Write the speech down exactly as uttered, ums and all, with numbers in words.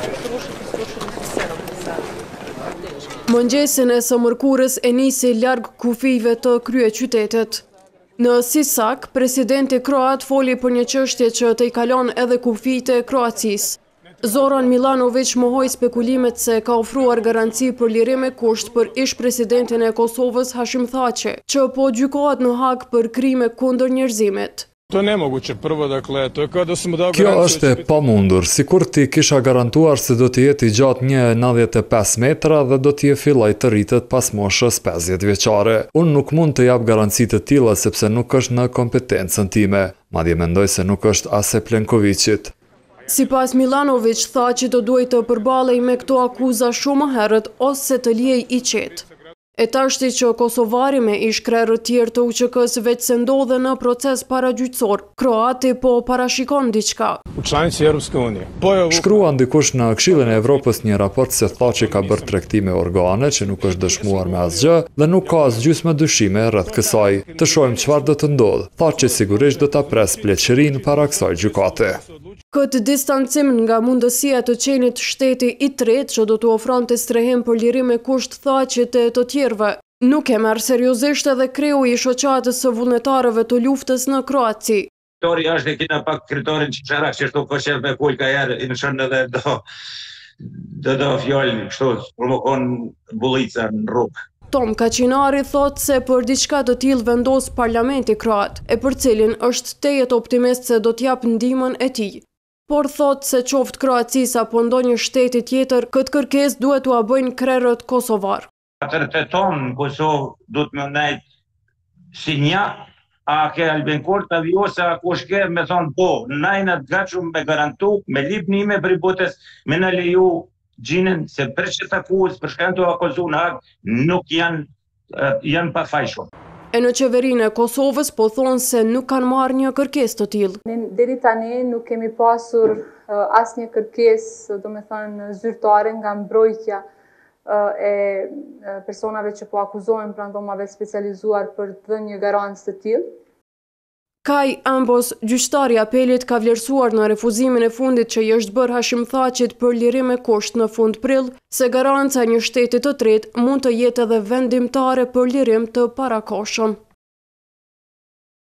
Mëngjesin e së mërkurës e nisi larg kufive të kryeqytetit. Në Sisak, presidenti kroat foli për një çështje që të i kalon edhe kufijtë e Kroacisë. Zoran Milanović mohoi spekulimet se ka ofruar garanci për lirim me kusht për ish-presidentin e Kosovës Hashim Thaçi, që po gjykohet në Hag për krime kundër njerëzimit. Kjo është e pamundur, sikur ti kisha garantuar se do të jetë i gjatë një e nëntëdhjetë e pesë metra dhe do t'i filloj të rritet pas moshës pesëdhjetë vjeçare. Unë nuk mund të jap garanci të tilla sepse nuk është në kompetencën time. Madje mendoj se nuk është as e Plenkovićit. Sipas Milanović, Thaçi do duhet të përballej me këto akuza shumë herët ose të liej i qetë. E tashti që kosovari me ish-krerët tjerë të U Q K-s veç se ndodhe në proces paragjyqësor, kroati po parashikon diçka. Shkruan dikush në Këshillin e Evropës një raport se Thaçi ka bërë tregtime organe që nuk është dëshmuar me asgjë dhe nuk ka as gjysmë dyshime rreth kësaj. Të shohim çfarë do të ndodhë. Thaçi sigurisht do ta pres pleqërinë para kësaj gjykate. Këtë distancim nga mundësia të qenit shteti i tretë që do të ofronte strehim për lirim me kusht Thaçit e të tjerëve, nuk e merr seriozisht edhe kreu i shoqatës së vullnetarëve të luftës në Kroaci. Tori është e kina pak kritorin që sharak që shto këshef me kull ka jerë i në shënë edhe do do do fjallin kështu provokon bullica në rrugë. Tom Kaçinari thot se për diçka të tillë vendos parlamenti kroat, e për cilin është tejet optimist se do t'jap ndihmën e tij. Por thot se qoftë Kroacisë apo ndonjë shteti tjetër, këtë kërkesë duhet t'ua bëjnë krerët kosovar. Atër të tonë në Kosovë duhet me nejtë si një, a ke Albin Kurta vjose, a ku shke me thonë po, najna të gatshëm me garantu, me lip njime për i botes, me në leju gjinën se për që të kuës, për shkendu akuzu në hak, nuk janë, janë pa fajshëm. E në qeverinë e Kosovës po thonë se nuk kanë marrë një kërkesë të tillë. Ne deri tani nuk kemi pasur uh, asnjë kërkesë, do me thënë zyrtare nga mbrojtja uh, e uh, personave që po akuzohen pranë dhomave specializuar për të dhënë një garancë të tillë. Kaj Ambos, gjyqtari i apelit, ka vlerësuar në refuzimin e fundit që i është bërë Hashim Thaçit për lirim me kusht në fund prill, se garanca e një shteti të tretë mund të jetë edhe vendimtare për lirim të parakohshëm.